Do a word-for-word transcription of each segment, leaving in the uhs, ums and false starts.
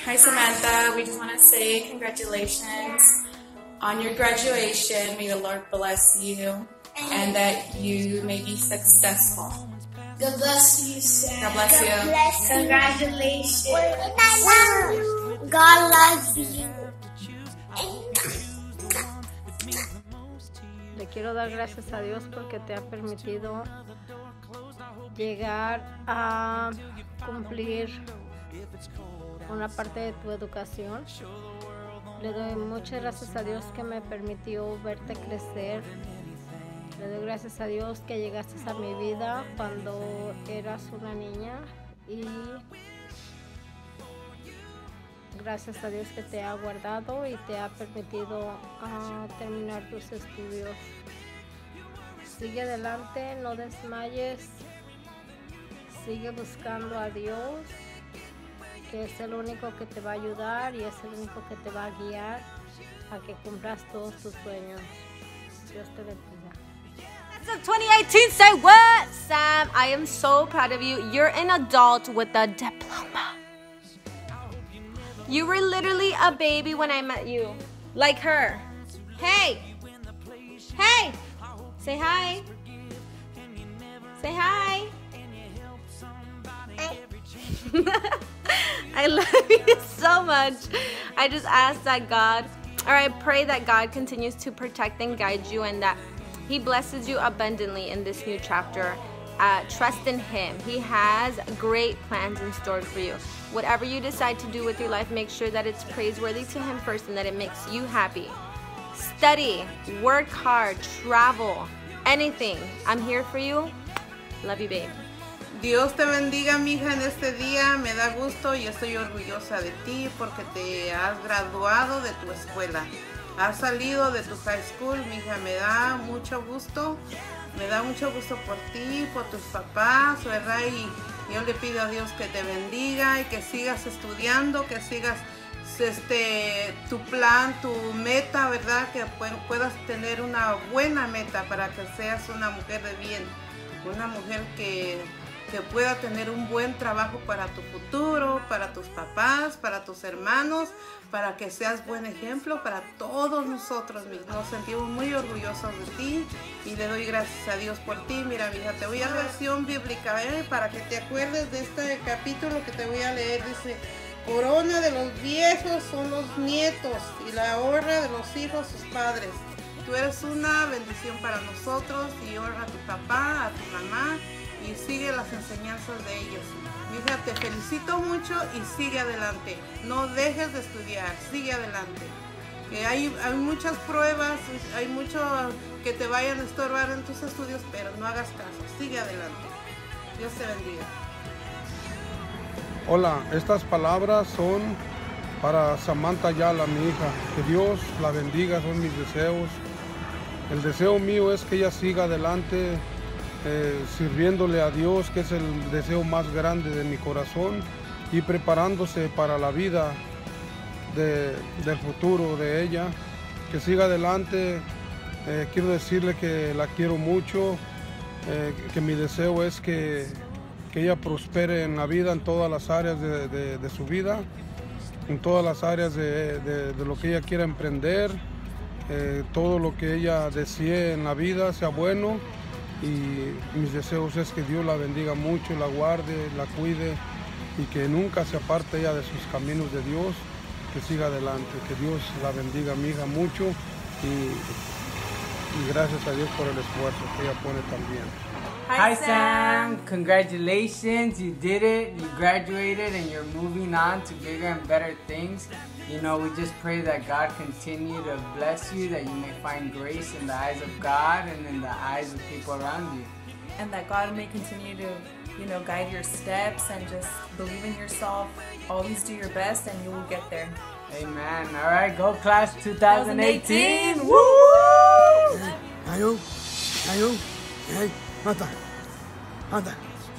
Hi Samantha, we just want to say congratulations on your graduation. May the Lord bless you and that you may be successful. God bless you, Sam. God bless you. God bless you. Congratulations. God loves you. Le quiero dar gracias a Dios porque te ha permitido llegar a cumplir una parte de tu educación. Le doy muchas gracias a Dios que me permitió verte crecer. Le doy gracias a Dios que llegaste a mi vida cuando eras una niña y gracias a Dios que te ha guardado y te ha permitido uh, terminar tus estudios. Sigue adelante, no desmayes, sigue buscando a Dios, que es el único que te va a ayudar y es el único que te va a guiar a que cumplas todos tus sueños. Dios te bendiga. Of twenty eighteen, say what? Sam, I am so proud of you. You're an adult with a diploma. You were literally a baby when I met you. Like her. Hey! Hey! Say hi. Say hi. I love you so much. I just ask that God, or I pray that God continues to protect and guide you and that He blesses you abundantly in this new chapter. Uh, trust in Him. He has great plans in store for you. Whatever you decide to do with your life, make sure that it's praiseworthy to Him first and that it makes you happy. Study, work hard, travel, anything. I'm here for you. Love you, babe. Dios te bendiga, mija, en este día. Me da gusto y estoy orgullosa de ti porque te has graduado de tu escuela. Has salido de tu high school, mija, me da mucho gusto, me da mucho gusto por ti, por tus papás, ¿verdad? Y yo le pido a Dios que te bendiga y que sigas estudiando, que sigas este, tu plan, tu meta, ¿verdad? Que puedas tener una buena meta para que seas una mujer de bien, una mujer que, que pueda tener un buen trabajo para tu futuro, para tus papás, para tus hermanos, para que seas buen ejemplo para todos nosotros. Nos sentimos muy orgullosos de ti y le doy gracias a Dios por ti. Mira, mija, te voy a la versión bíblica, ¿eh? Para que te acuerdes de este capítulo que te voy a leer. Dice, corona de los viejos son los nietos y la honra de los hijos sus padres. Tú eres una bendición para nosotros y honra a tu papá, a tu mamá y sigue las enseñanzas de ellos. Mija, te felicito mucho y sigue adelante. No dejes de estudiar, sigue adelante. Que hay, hay muchas pruebas, hay mucho que te vayan a estorbar en tus estudios, pero no hagas caso, sigue adelante. Dios te bendiga. Hola, estas palabras son para Samantha Ayala, mi hija. Que Dios la bendiga, son mis deseos. El deseo mío es que ella siga adelante, Eh, sirviéndole a Dios, que es el deseo más grande de mi corazón, y preparándose para la vida de, del futuro de ella, que siga adelante. Eh, quiero decirle que la quiero mucho, eh, que mi deseo es que, que ella prospere en la vida, en todas las áreas de, de, de su vida, en todas las áreas de, de, de lo que ella quiera emprender, eh, todo lo que ella desee en la vida sea bueno. Y mis deseos es que Dios la bendiga mucho, la guarde, la cuide y que nunca se aparte ella de sus caminos de Dios, que siga adelante, que Dios la bendiga, mi hija, mucho y, y gracias a Dios por el esfuerzo que ella pone también. Hi Sam, congratulations, you did it, you graduated and you're moving on to bigger and better things. You know, we just pray that God continue to bless you, that you may find grace in the eyes of God and in the eyes of people around you. And that God may continue to, you know, guide your steps and just believe in yourself. Always do your best and you will get there. Amen. All right, go class twenty eighteen. Woo! Ayo, ayo, hey, anda, anda.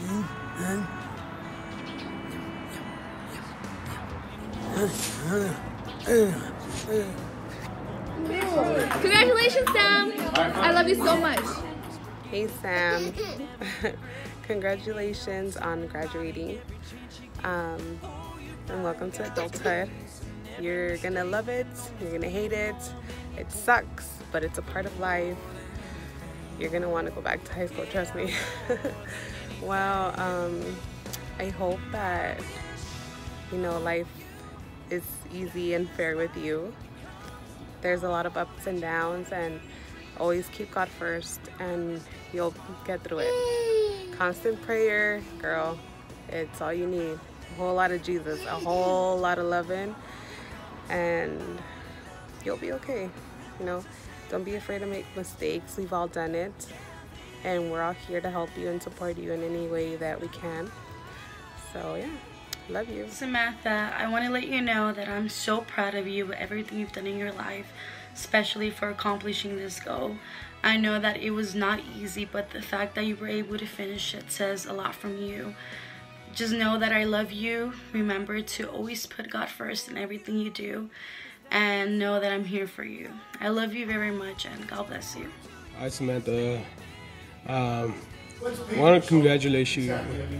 Congratulations, Sam! I love you so much. Hey, Sam. Congratulations on graduating. Um, and welcome to adulthood. You're gonna love it, you're gonna hate it, it sucks, but it's a part of life. You're gonna want to go back to high school, trust me. Well, um, I hope that, you know, life is easy and fair with you. There's a lot of ups and downs, and always keep God first and you'll get through it. Constant prayer, girl, it's all you need. A whole lot of Jesus, a whole lot of loving, and you'll be okay. You know, don't be afraid to make mistakes. We've all done it, and we're all here to help you and support you in any way that we can. So yeah, love you. Samantha, I want to let you know that I'm so proud of you, everything you've done in your life, especially for accomplishing this goal. I know that it was not easy, but the fact that you were able to finish it says a lot from you. Just know that I love you. Remember to always put God first in everything you do, and know that I'm here for you. I love you very much, and God bless you. Hi, Samantha. Um, I want to congratulate you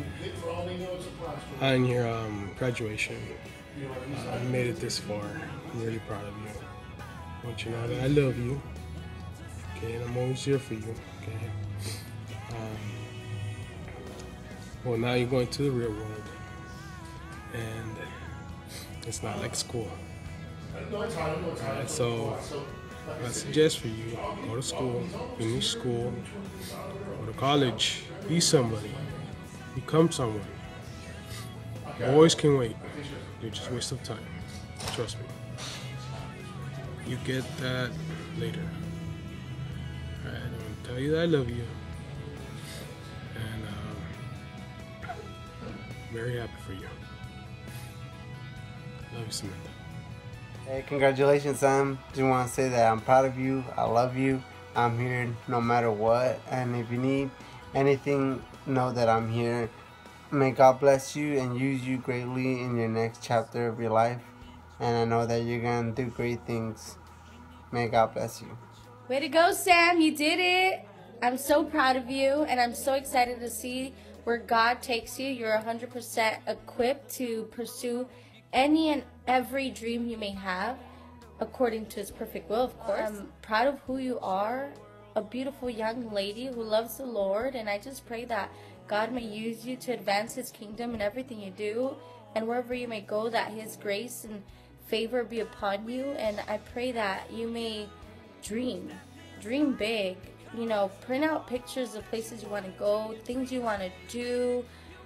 on your um, graduation. Uh, you made it this far. I'm really proud of you. I want you to know that I love you. Okay, and I'm always here for you. Okay. Um, well, now you're going to the real world, and it's not like school. Alright, so what I suggest for you, go to school, finish school, go to college, be somebody, become someone. Boys can wait. You're just a waste of time. Trust me. You get that later. Alright, I'm gonna tell you that I love you. And um, I'm very happy for you. Love you, Samantha. Hey, congratulations, Sam. Just want to say that I'm proud of you. I love you. I'm here no matter what. And if you need anything, know that I'm here. May God bless you and use you greatly in your next chapter of your life. And I know that you're going to do great things. May God bless you. Way to go, Sam. You did it. I'm so proud of you, and I'm so excited to see where God takes you. You're one hundred percent equipped to pursue any and every dream you may have, according to His perfect will, of course. I'm proud of who you are, a beautiful young lady who loves the Lord, and I just pray that God may use you to advance His kingdom in everything you do, and wherever you may go, that His grace and favor be upon you. And I pray that you may dream, dream big, you know, print out pictures of places you want to go, things you want to do.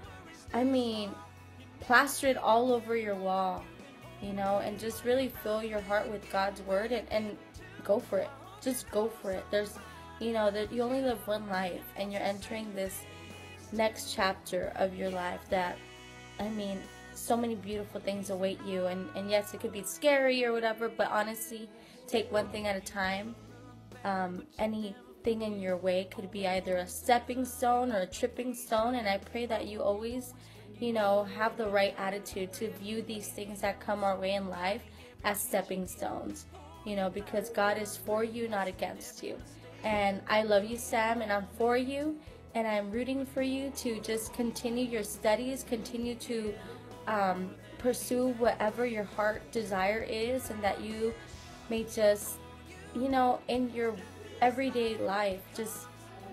I mean, plaster it all over your wall, you know, and just really fill your heart with God's word, and, and go for it. Just go for it. There's, you know, that you only live one life, and you're entering this next chapter of your life that, I mean, so many beautiful things await you. And, and yes, it could be scary or whatever, but honestly, take one thing at a time. Um, anything in your way could be either a stepping stone or a tripping stone, and I pray that you always, you know, have the right attitude to view these things that come our way in life as stepping stones, you know, because God is for you, not against you. And I love you, Sam, and I'm for you, and I'm rooting for you to just continue your studies, continue to um, pursue whatever your heart desire is, and that you may just, you know, in your everyday life, just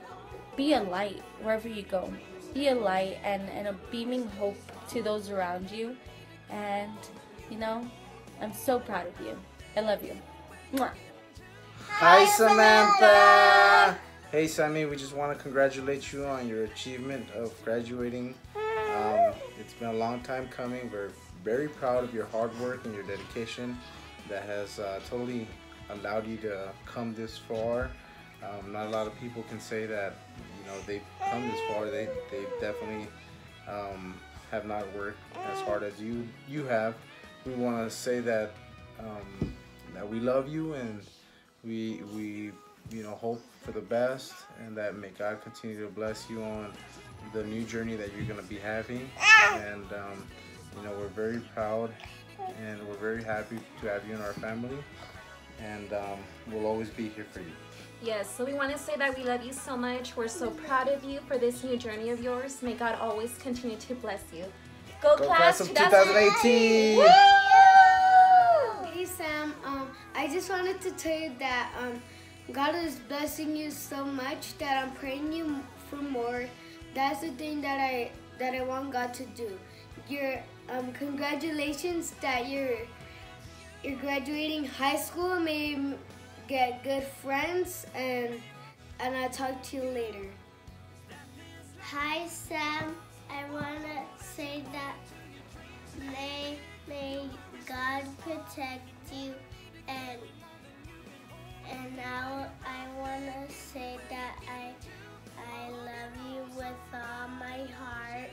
be a light wherever you go. Be a light and, and a beaming hope to those around you. And, you know, I'm so proud of you. I love you. Mwah. Hi, Samantha. Hey, Sammy, we just want to congratulate you on your achievement of graduating. Um, it's been a long time coming. We're very proud of your hard work and your dedication that has uh, totally allowed you to come this far. Um, not a lot of people can say that, you know, they've come this far. They they definitely um, have not worked as hard as you you have. We want to say that um, that we love you, and we we you know hope for the best, and that may God continue to bless you on the new journey that you're going to be having. And um, you know, we're very proud, and we're very happy to have you in our family, and um, we'll always be here for you. Yes, so we want to say that we love you so much. We're so proud of you for this new journey of yours. May God always continue to bless you. Go, Go class, class of twenty eighteen. Woo! Hey Sam, um, I just wanted to tell you that um, God is blessing you so much that I'm praying you for more. That's the thing that I that I want God to do. Your um, congratulations that you're you're graduating high school. May you get good friends, and and I'll talk to you later. Hi Sam, I wanna say that may may God protect you, and and now I wanna say that I I love you with all my heart,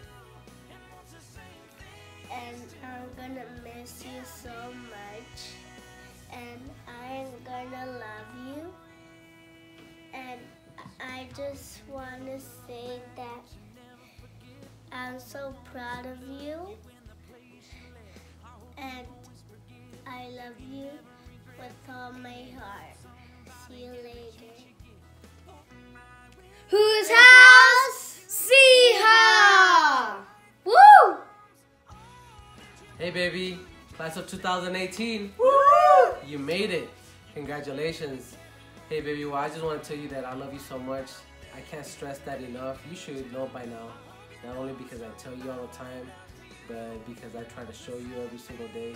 and I'm gonna miss you so much, and I'm gonna love you, and I just wanna say that I'm so proud of you, and I love you with all my heart. See you later. Whose house? Seehaw! Woo! Hey baby, class of two thousand eighteen. Woo! You made it. Congratulations. Hey baby, well I just want to tell you that I love you so much. I can't stress that enough. You should know by now. Not only because I tell you all the time, but because I try to show you every single day.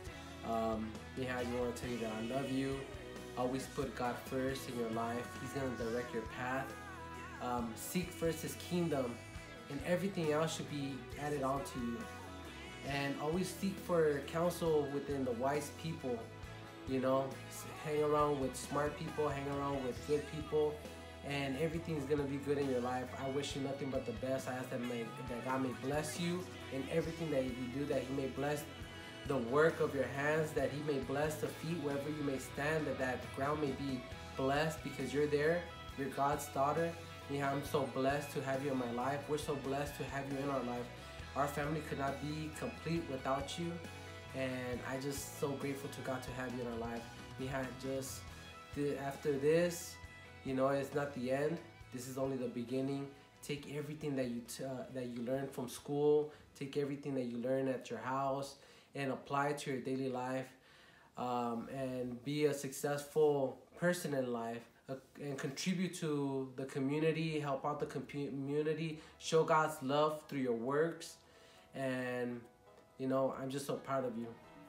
Um, yeah, I just want to tell you that I love you. Always put God first in your life. He's going to direct your path. Um, seek first His kingdom, and everything else should be added on to you. And always seek for counsel within the wise people. You know, hang around with smart people, hang around with good people, and everything's gonna be good in your life. I wish you nothing but the best. I ask that, may, that God may bless you in everything that you do, that He may bless the work of your hands, that He may bless the feet wherever you may stand, that that ground may be blessed because you're there. You're God's daughter. Yeah, I'm so blessed to have you in my life. We're so blessed to have you in our life. Our family could not be complete without you, and I just so grateful to God to have you in our life. We had just the, after this, you know, it's not the end. This is only the beginning. Take everything that you t uh, that you learned from school. Take everything that you learn at your house and apply it to your daily life, um, and be a successful person in life. Uh, and contribute to the community, help out the community, show God's love through your works, and you know, I'm just so proud of you.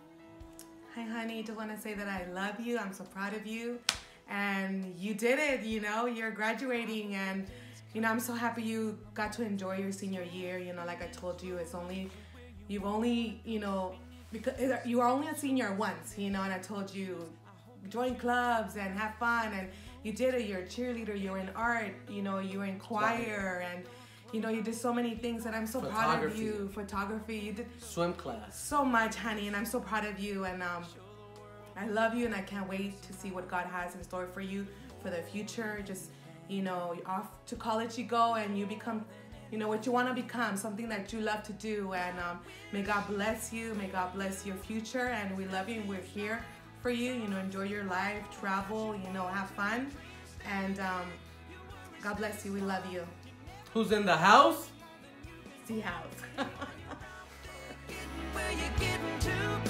Hi honey, just want to say that I love you. I'm so proud of you, and you did it. You know, you're graduating, and you know, I'm so happy you got to enjoy your senior year. You know, like I told you, it's only you've only you know because you are only a senior once. You know, and I told you join clubs and have fun, and you did it. You're a cheerleader, you were in art, you know, you were in choir, and you know, you did so many things, and I'm so proud of you. Photography, you did swim class, so much, honey, and I'm so proud of you, and um, I love you, and I can't wait to see what God has in store for you for the future. Just, you know, off to college you go, and you become, you know, what you want to become, something that you love to do, and um, may God bless you, may God bless your future, and we love you, and we're here for you. You know, enjoy your life, travel, you know, have fun, and um, God bless you. We love you. Who's in the house? See house.